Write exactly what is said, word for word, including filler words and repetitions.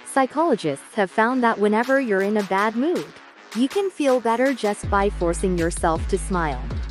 Psychologists have found that whenever you're in a bad mood, you can feel better just by forcing yourself to smile.